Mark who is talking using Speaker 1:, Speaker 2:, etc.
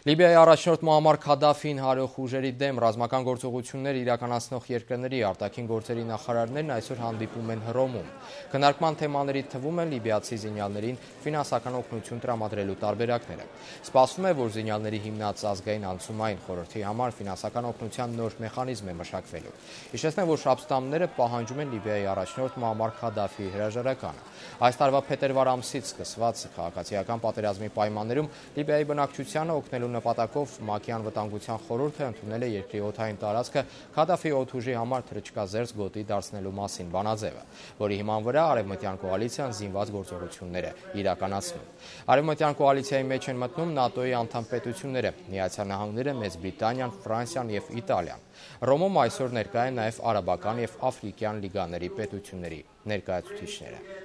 Speaker 1: Լիբիայի առաջնորդ Մուամմար Քադաֆին հարող ուժերի դեմ ռազմական գործողություններ իրականացնող երկրների արտաքին գործերի նախարարներն այսօր հանդիպում են Հռոմում։ Քննարկման թեմաների թվում են լիբիացի զինյալներին ֆինանսական օգնություն տրամադրելու տարբերակները։ Սպասվում է, որ զինյալների հիմնած ազգային անցումային խորհրդի համար ֆինանսական օգնության նոր մեխանիզմ է մշակվելու։ Հիշեցնեմ, որ շաբաթամները պահանջում են Լիբիայի առաջնորդ Մուամմար Քադաֆիի հրաժարականը։ Այս տարվա փետրվար ամսից սկսված քաղաքացիական պատերազմի պայմաններում Լիբիայի բնակչությանը օգնելու նպատակով ՄԱԿ-ի անվտանգության խորհուրդը ընդունել է երկրի օդային տարածքը Քադաֆիի օդուժի համար թռչկազերծ գոտի դարձնելու մասին բանաձևը, որի հիման վրա արևմտյան կոալիցիան զինված գործողություններ է իրականացնում։ Արևմտյան կոալիցիայի մեջ են մտնում ՆԱՏՕ-ի անդամ պետությունները, Միացյալ Նահանգները, Մեծ Բրիտանիան, Ֆրանսիան և Իտալիան։ Հռոմում այսօր ներկա են նաև արաբական և աֆրիկյան լիգաների պետությունների ներկայացուցիչները։